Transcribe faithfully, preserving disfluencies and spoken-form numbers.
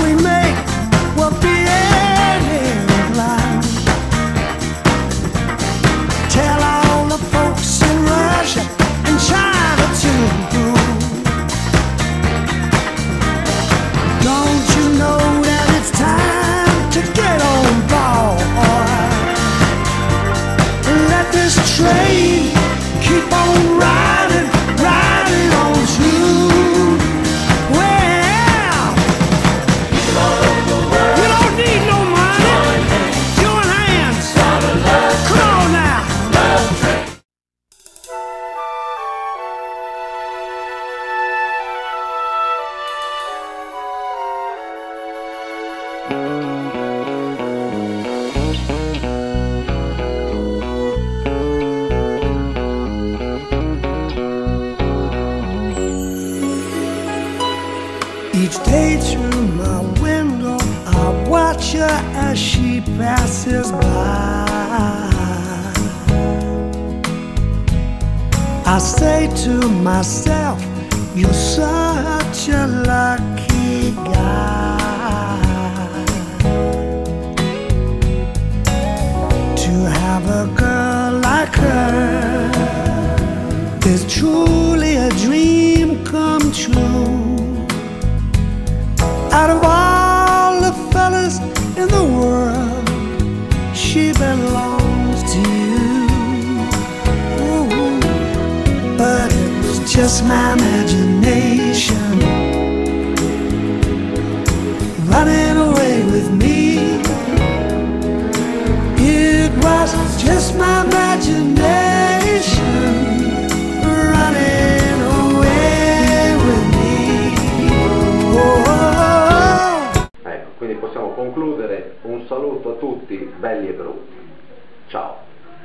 we make will be end of life. Tell all the folks in Russia and China too. Don't you know that it's time to get on board? Let this train keep on riding, riding on through. Well, you don't need no money. Join hands. Come on now. Each day through my window, I watch her as she passes by. I say to myself, you're such a lucky guy to have a girl like her. Is truly a dream come true. Out of all the fellas in the world, she belongs to you. Ooh, but it was just my imagination running away with me. It was just my imagination running away with me. Oh. Ecco, quindi possiamo concludere. Un saluto a tutti, belli e brutti. Ciao.